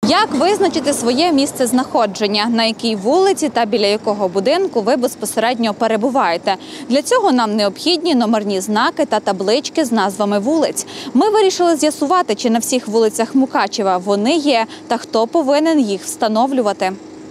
Як визначити своє місце знаходження, на якій вулиці та біля якого будинку ви безпосередньо перебуваєте? Для цього нам необхідні номерні знаки та таблички з назвами вулиць. Ми вирішили з'ясувати, чи на всіх вулицях Мукачева вони є та хто повинен їх встановлювати.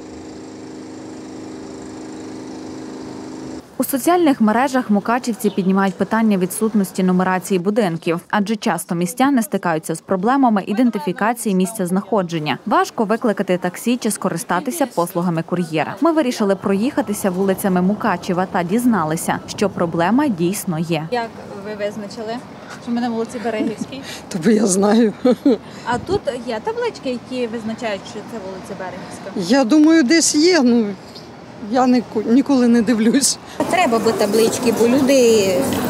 У соціальних мережах мукачівці піднімають питання відсутності нумерації будинків, адже часто містяни стикаються з проблемами ідентифікації місця знаходження. Важко викликати таксі чи скористатися послугами кур'єра. Ми вирішили проїхатися вулицями Мукачева та дізналися, що проблема дійсно є. Як ви визначили, що ми на вулиці Берегівській? Тобі я знаю. А тут є таблички, які визначають, що це вулиця Берегівська? Я думаю, десь є, я ніколи не дивлюсь. Треба би таблички, бо люди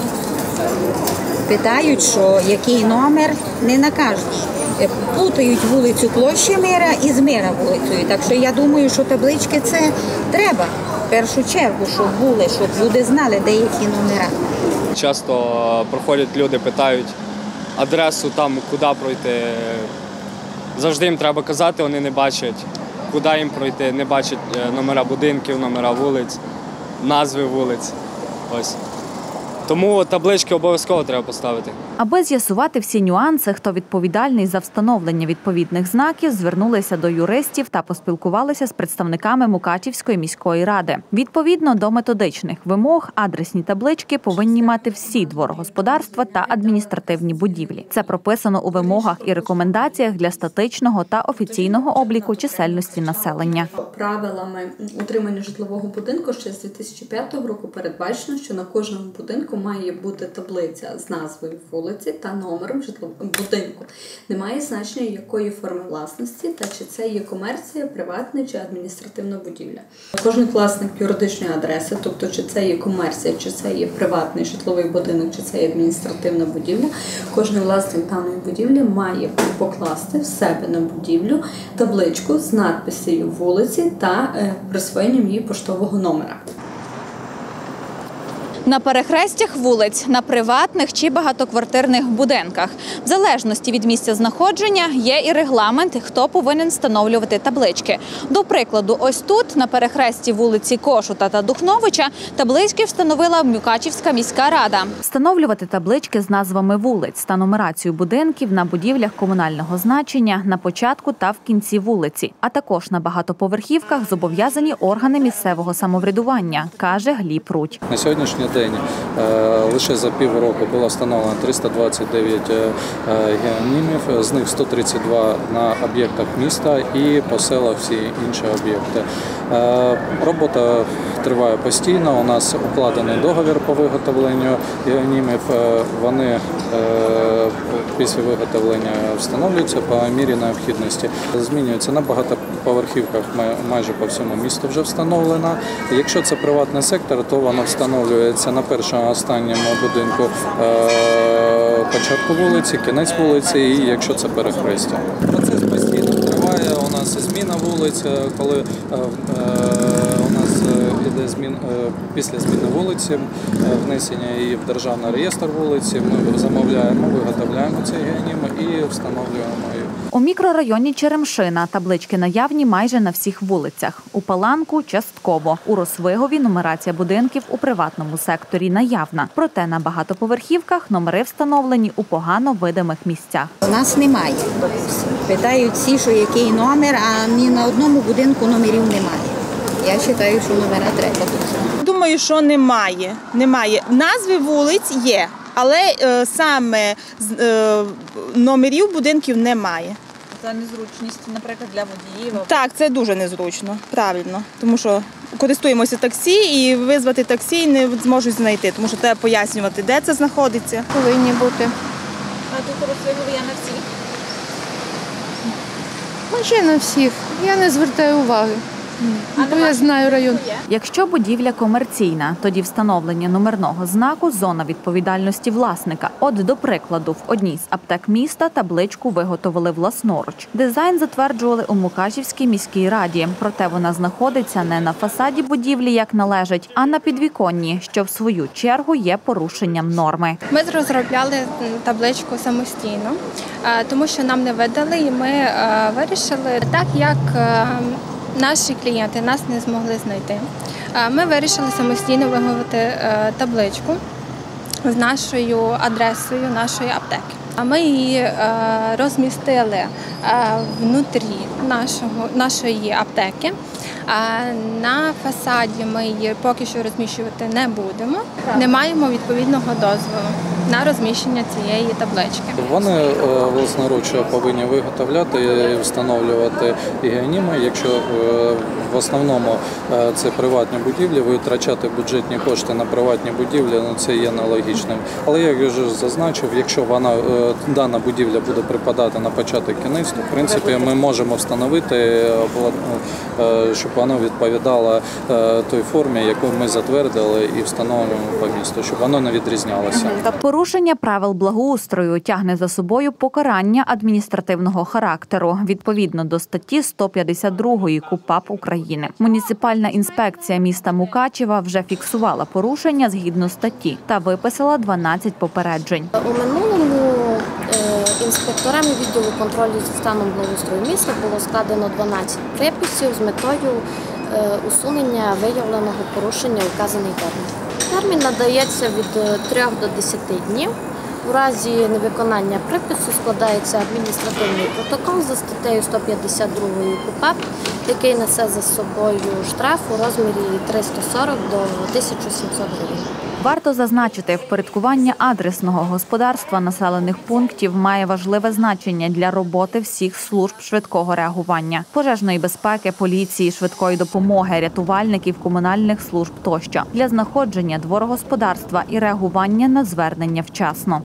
питають, що який номер, не накажеш. Плутають вулицю Площі Мира і з Мира вулицею. Так що я думаю, що таблички це треба. В першу чергу, щоб були, щоб люди знали, де які номера. Часто проходять люди, питають адресу, там, куди пройти. Завжди їм треба казати, вони не бачать. Куди їм пройти, не бачать номера будинків, номера вулиць, назви вулиць. Ось. Тому таблички обов'язково треба поставити. Аби з'ясувати всі нюанси, хто відповідальний за встановлення відповідних знаків, звернулися до юристів та поспілкувалися з представниками Мукачівської міської ради. Відповідно до методичних вимог, адресні таблички повинні мати всі дворогосподарства та адміністративні будівлі. Це прописано у вимогах і рекомендаціях для статичного та офіційного обліку чисельності населення. Правилами утримання житлового будинку ще з 2005 року передбачено, що на кожному будинку має бути таблиця з назвою вулиці та номером житлового будинку. Немає значення, якої форми власності та чи це є комерція, приватна чи адміністративна будівля. Кожен власник юридичної адреси, тобто чи це є комерція, чи це є приватний житловий будинок, чи це є адміністративна будівля, кожен власник даної будівлі має покласти в себе на будівлю табличку з надписою вулиці та присвоєнням її поштового номера. На перехрестях вулиць, на приватних чи багатоквартирних будинках. В залежності від місця знаходження є і регламент, хто повинен встановлювати таблички. До прикладу, ось тут, на перехресті вулиці Кошута та Духновича, таблички встановила Мукачівська міська рада. Встановлювати таблички з назвами вулиць та нумерацію будинків на будівлях комунального значення на початку та в кінці вулиці, а також на багатоповерхівках зобов'язані органи місцевого самоврядування, каже Гліб Рудь. На сьогоднішній день лише за півроку було встановлено 329 геонімів, з них 132 на об'єктах міста і по селах всі інші об'єкти. Робота триває постійно, у нас укладений договір по виготовленню геонімів, вони після виготовлення встановлюються по мірі необхідності. Змінюється на багатоповерхівках, майже по всьому місту вже встановлено. Якщо це приватний сектор, то воно встановлюється на першому останньому будинку початку вулиці, кінець вулиці і якщо це перехрестя. Процес постійно триває, у нас зміна вулиць, коли у нас іде після зміни вулиці, внесення її в державний реєстр вулиці, ми замовляємо, виготовляємо ці геоніми і встановлюємо їх. У мікрорайоні Черемшина таблички наявні майже на всіх вулицях. У Паланку – частково. У Росвигові нумерація будинків у приватному секторі наявна. Проте на багатоповерхівках номери встановлені у погано видимих місцях. У нас немає. Питають всі, що який номер, а ні на одному будинку номерів немає. Я вважаю, що номера треба тут. Думаю, що немає. Назви вулиць є, але саме номерів будинків немає. Це незручність, наприклад, для водіїв? Так, це дуже незручно, правильно. Тому що користуємося таксі і визвати таксі не зможуть знайти, тому що треба пояснювати, де це знаходиться. Повинні бути. А тут у Росвигові є на всіх? Майже на всіх. Я не звертаю уваги. Бо я знаю район. Якщо будівля комерційна, тоді встановлення номерного знаку – зона відповідальності власника. От, до прикладу, в одній з аптек міста табличку виготовили власноруч. Дизайн затверджували у Мукачівській міській раді. Проте вона знаходиться не на фасаді будівлі, як належить, а на підвіконні, що в свою чергу є порушенням норми. Ми розробляли табличку самостійно, тому що нам не видали, і ми вирішили, так як наші клієнти нас не змогли знайти, ми вирішили самостійно виготовити табличку з нашою адресою нашої аптеки. Ми її розмістили внутрі нашої аптеки. На фасаді ми її поки що розміщувати не будемо. Не маємо відповідного дозволу на розміщення цієї таблички. Вони власноруч повинні виготовляти і встановлювати геоніми. Якщо в основному це приватні будівлі, витрачати бюджетні кошти на приватні будівлі, це є нелогічним. Але як я вже зазначив, якщо дана будівля буде припадати на початок кінець, то в принципі ми можемо встановити, щоб вона відповідала той формі, яку ми затвердили і встановлюємо по місту, щоб воно не відрізнялося. Порушення правил благоустрою тягне за собою покарання адміністративного характеру відповідно до статті 152 КУпАП України. Муніципальна інспекція міста Мукачева вже фіксувала порушення згідно статті та виписала 12 попереджень. У минулому інспекторами відділу контролю за станом благоустрою міста було складено 12 приписів з метою усунення виявленого порушення у вказаний термін. Термін надається від 3 до 10 днів. У разі невиконання припису складається адміністративний протокол за статтею 152 КУпАП, який несе за собою штраф у розмірі 340 до 1700 гривень. Варто зазначити, впорядкування адресного господарства населених пунктів має важливе значення для роботи всіх служб швидкого реагування, пожежної безпеки, поліції, швидкої допомоги, рятувальників, комунальних служб тощо, для знаходження дворогосподарства і реагування на звернення вчасно.